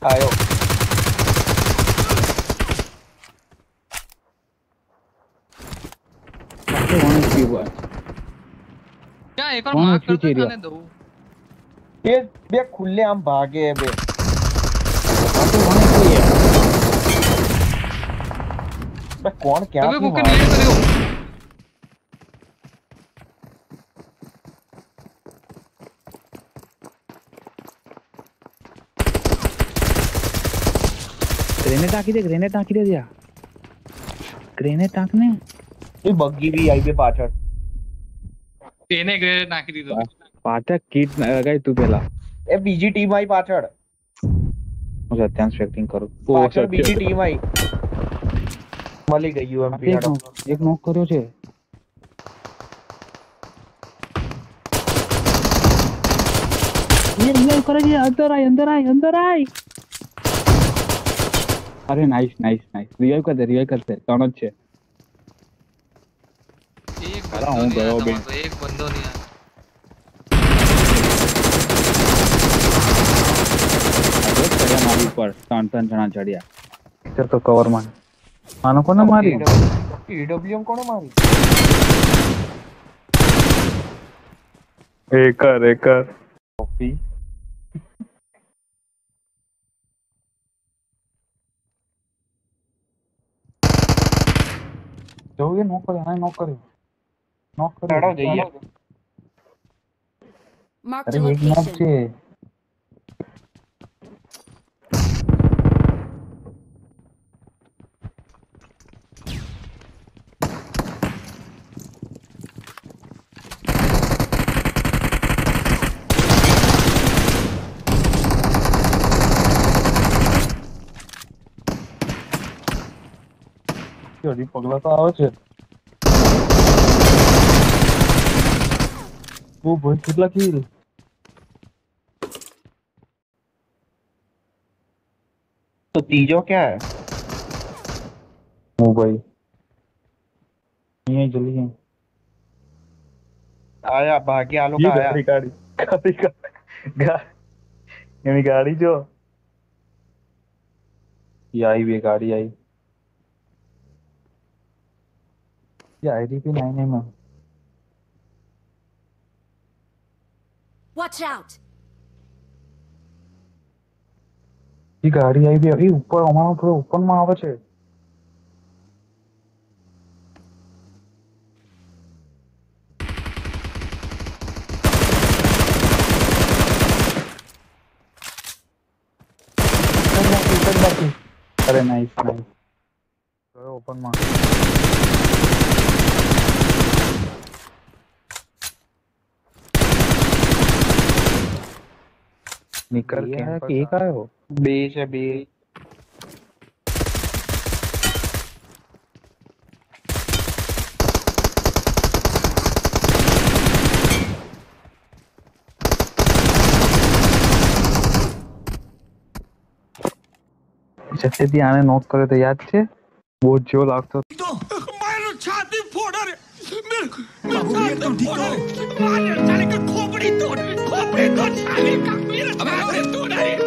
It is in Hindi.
आयो क्या एक और मार्क करते खाने दो। ये बे खुले हम भागे है बे। बे कौन क्या तबे मुके नहीं करे हो। ग्रेनेड टाकी दे दिया। ग्रेनेड टाकने ये बग्गी भी आई बे पाछड़। એને ગ્રેનેડ નાખી દીધો પાછા કીટ લગાઈ તું પેલા એ બીજી ટીમ આવી પાછળ હું સત્યાન સ્પેક્ટિંગ કરું પાછળ બીજી ટીમ આવી મળી ગયું એમપી એક નોક કર્યો છે ये रिवाइव करे जी अंदर आई अरे नाइस रिवाइव कर दे ત્રણ જ છે एक बंदो नहीं आया तो एक बंदो नहीं आया मारी ऊपर ત્રણ જણા ચડ્યા ઇધર તો કવર માં આનો કોને મારી ईडब्ल्यूएम કોને મારી એકર कॉपी જો ये नॉक करे चढ़ो जाइए अरे एक नॉक છે હજી પગલા તો આવે છે वो बहुत કેટલા કિલ तो तीजो क्या है ओ भाई ये जल्दी है आया भाग्य आलो का आया गाड़ी गाड़ी जो ये आई भी गाड़ी आई ये आईडी भी नहीं है Watch out! ये गाड़ी आई भी अभी ऊपर हमारा पूरा ओपन में आवे छे अरे नाइस ओपन में निकल के है कि एक आयो बेच है बे जैसे भी आने नॉक करे तो याद छे वो जो लागतो तो मारो छाती फोड़ रे मेरे छाती फोड़ रे मार साले का खोपड़ी तोड़ साले का मेरा छाती तोड़ रे